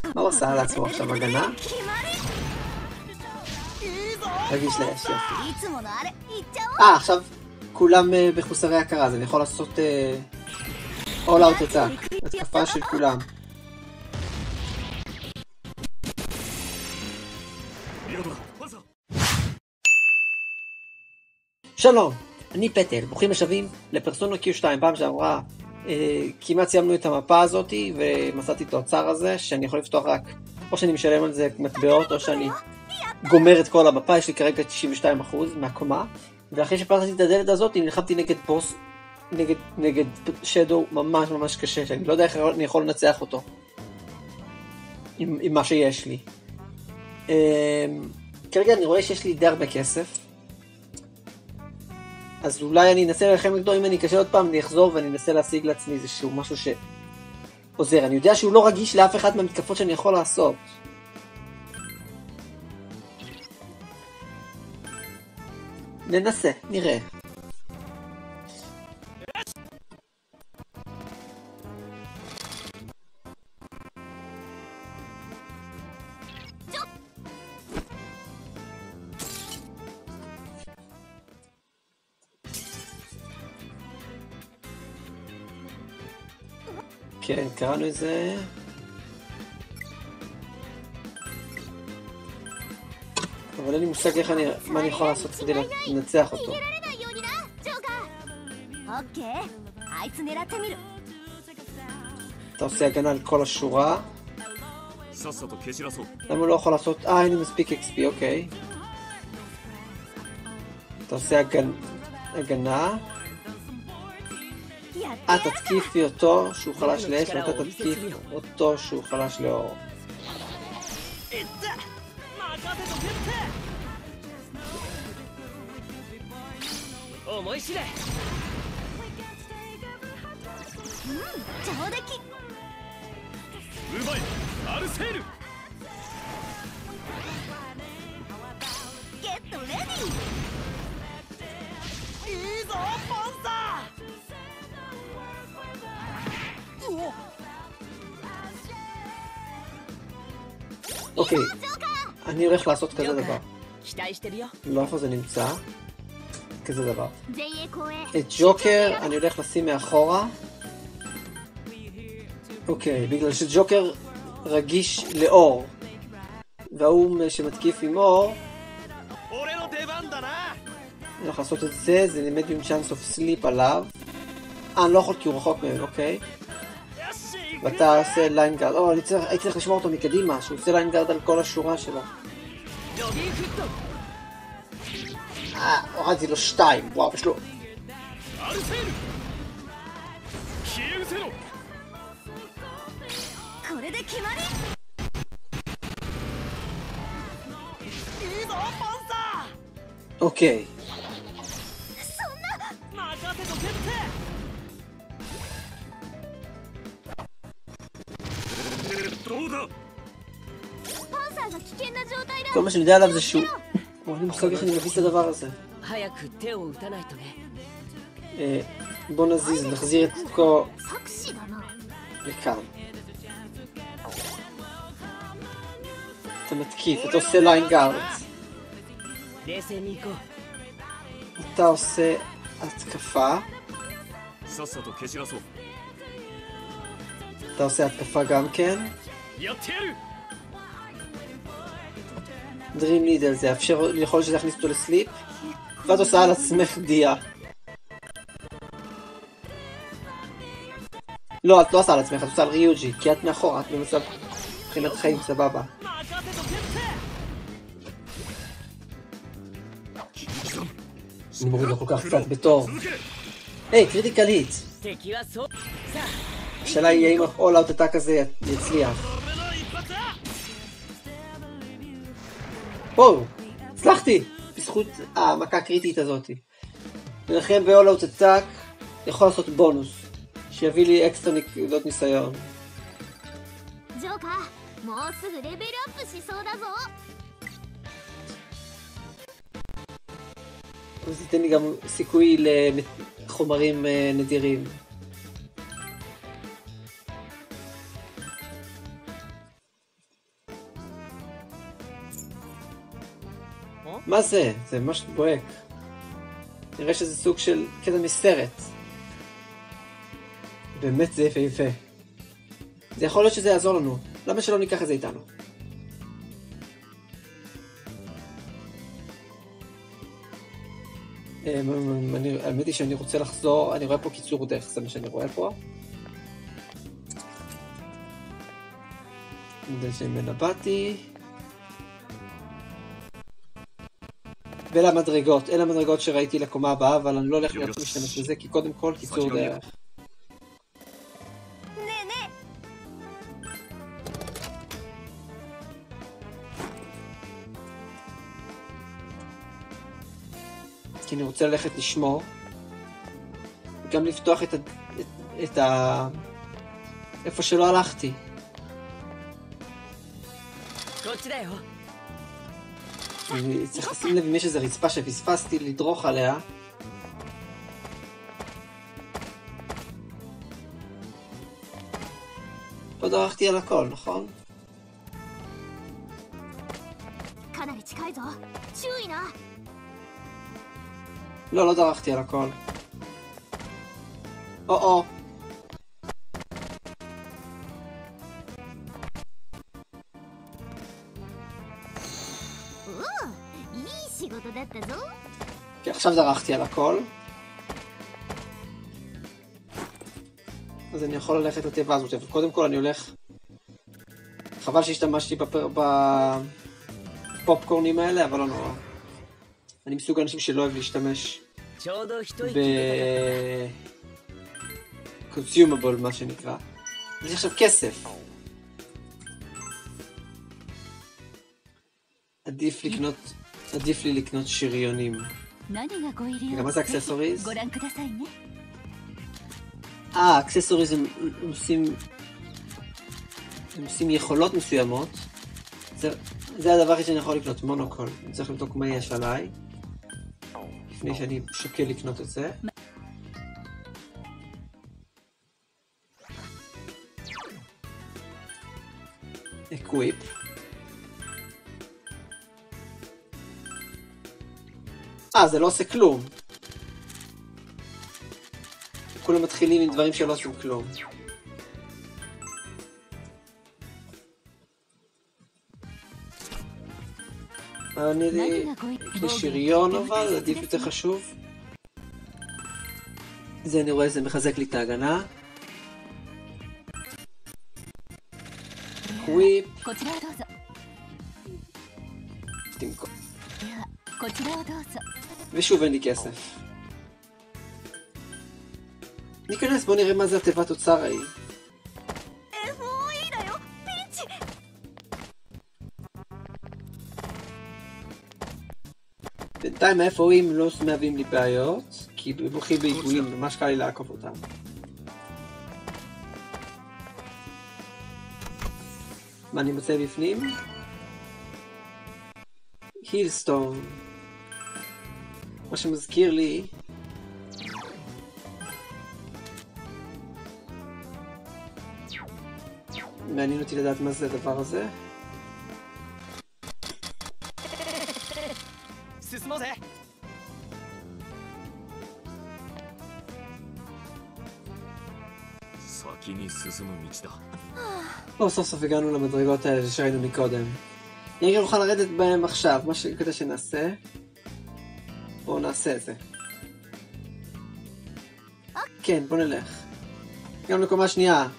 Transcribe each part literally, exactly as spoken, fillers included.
מה הוא עשה לעצמו עכשיו הגנה? רגיש לאש, יופי. אה, עכשיו כולם בחוסרי הכרה, אז אני יכול לעשות all out attack, התקפה של כולם. שלום, אני פטל, ברוכים השבים לפרסונה קיו שתיים. פעם שעברה אה, כמעט סיימנו את המפה הזאת ומצאתי את האוצר הזה שאני יכול לפתוח רק או שאני משלם על זה מטבעות או שאני גומר את כל המפה. יש לי כרגע תשעים ושתיים אחוז מהקומה, ואחרי שפתחתי את הדלת הזאת נלחמתי נגד בוס, נגד, נגד שדו ממש ממש קשה, שאני לא יודע איך אני יכול לנצח אותו עם, עם מה שיש לי. אה, כרגע אני רואה שיש לי די הרבה כסף, אז אולי אני אנסה ללחם נגדו. אם אני אקשה עוד פעם אני אחזור ואני אנסה להשיג לעצמי איזשהו משהו שעוזר. אני יודע שהוא לא רגיש לאף אחד מהמתקפות שאני יכול לעשות. ננסה, נראה. כן, קראנו את זה. אבל אין לי מושג איך אני, מה אני יכול לעשות כדי לנצח אותו. אתה עושה הגנה על כל השורה. למה הוא לא יכול לעשות? אה, אין לי מספיק אקס פי, אוקיי. אתה עושה הגנ... הגנה. את תתקיפי אותו שהוא חלש לאש, ואתה תתקיף אותו שהוא חלש לאור. אוקיי, אני הולך לעשות כזה דבר. לא, איפה זה נמצא? כזה דבר. את ג'וקר אני הולך לשים מאחורה. אוקיי, בגלל שג'וקר רגיש לאור, והוא שמתקיף עם אור, אני הולך לעשות את זה. זה medium chance of sleep עליו. אה, אני לא יכול כי הוא רחוק מהם, אוקיי. ואתה עושה ליינגרד. או, אני צריך, הייתי צריך לשמור אותו מקדימה, שהוא עושה ליינגרד על כל השורה שלו. אה, הורדתי לו שתיים. וואו, יש לו... אוקיי. כל מה שאני יודע עליו זה שהוא... אני מושג איך אני מביס את הדבר הזה. בוא נזיז, נחזיר את כל... לכאן. אתה מתקיף, אתה עושה ליינגארד. אתה עושה התקפה. אתה עושה התקפה גם כן. דרים נידל, זה יאפשר, יכול שזה יכניס אותו לסליפ. ואת עושה על עצמך דיה. לא, את לא עושה על עצמך, את עושה על ריוג'י, כי את מאחורה, את במצב מבחינת חיים, סבבה. אני מוריד לו כל כך קצת בתור. היי, קריטיקל היט. השאלה היא אם ה-all out attack הזה יצליח. וואו, הצלחתי! בזכות המכה הקריטית הזאת. ולכן ב-all out attack יכול לעשות בונוס שיביא לי אקסטרה נקודות ניסיון. אז ייתן לי גם סיכוי לחומרים נדירים. מה זה? זה ממש בוהק. נראה שזה סוג של קטע מסרט. באמת זה יפה יפה. זה יכול להיות שזה יעזור לנו. למה שלא ניקח את זה איתנו? האמת היא שאני רוצה לחזור, אני רואה פה קיצור דרך, זה מה שאני רואה פה. אני יודע שמנה באתי. ואלה המדרגות, אלה המדרגות שראיתי לקומה הבאה, אבל אני לא הולך להיות משתמש בזה, כי קודם כל קיצור דרך. כי אני רוצה ללכת לשמור, וגם לפתוח את ה... את, את ה... איפה שלא הלכתי. אני צריך לשים לב אם יש איזו רצפה שפספסתי לדרוך עליה. פה דרכתי על הכל, נכון? לא, לא דרכתי על הכל. או-או. כי עכשיו דרכתי על הכל. אז אני יכול ללכת לטבע הזאת, אבל קודם כל אני הולך... חבל שהשתמשתי בפר... בפופקורנים האלה, אבל לא נורא. אני מסוג האנשים שלא אוהב להשתמש ב-consumable, מה שנקרא. יש עכשיו כסף. עדיף לקנות, עדיף לי לקנות שריונים. גם מה זה אקססוריז? אה, אקססוריז הם עושים... הם עושים יכולות מסוימות. זה, זה הדבר שאני יכול לקנות, מונוקול. אני צריך לבדוק מה יש עליי. לפני שאני שוקל לקנות את זה. אקוויפ. אה, זה לא עושה כלום. כולם מתחילים עם דברים שלא עושים כלום. אני לי שריון אבל, עדיף יותר חשוב. זה אני רואה, זה מחזק לי את ההגנה. קוויפ. ושוב אין לי כסף. ניכנס, בוא נראה מה זה התיבת אוצר ההיא. בינתיים ה-אף או אים לא מהווים לי בעיות, כי הם הולכים בעיגולים, ממש קל לי לעקוף אותם. מה אני מוצא בפנים? הילסטון. מה שמזכיר לי... מעניין אותי לדעת מה זה הדבר הזה. או, סוף סוף הגענו למדרגות האלה שראינו מקודם. אני גם נוכל לרדת בהם עכשיו, מה שכדי שנעשה. בואו נעשה את זה. כן, בוא נלך. גם לקומה שנייה.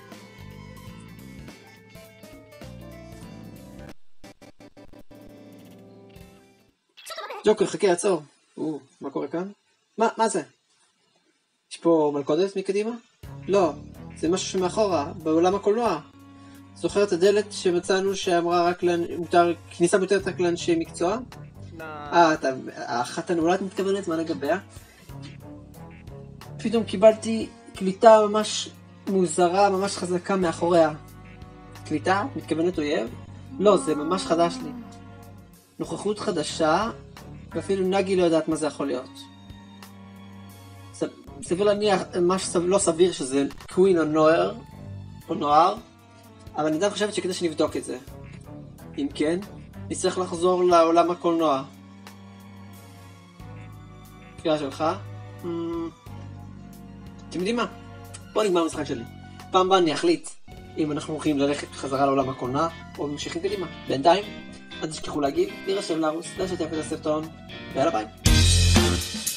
ג'וקר, חכה, עצור. או, מה קורה כאן? מה, מה זה? יש פה מלכודת מקדימה? לא, זה משהו שמאחורה, בעולם הקולנוע. זוכר את הדלת שמצאנו שאמרה רק מותר, כניסה מותרת רק לאנשי מקצוע? אה, אתה, האחת הנעולה את מתכוונת? מה לגביה? פתאום קיבלתי קליטה ממש מוזרה, ממש חזקה מאחוריה. קליטה? מתכוונת אויב? לא, זה ממש חדש לי. נוכחות חדשה, ואפילו נגי לא יודעת מה זה יכול להיות. סביר להניח, ממש לא סביר שזה קווין או נוער, או נוער, אבל אני עדיין חושבת שכדי שנבדוק את זה. אם כן, נצטרך לחזור לעולם הקולנוע. תפילה שלך. אתם יודעים מה? בוא נגמר המשחק שלי. פעם הבאה אני אחליט אם אנחנו הולכים ללכת חזרה לעולם הקולנוע או ממשיכים קדימה. בינתיים, אל תשכחו להגיב, להירשם לערוץ, לשתף את הסרטון, ויאללה ביי.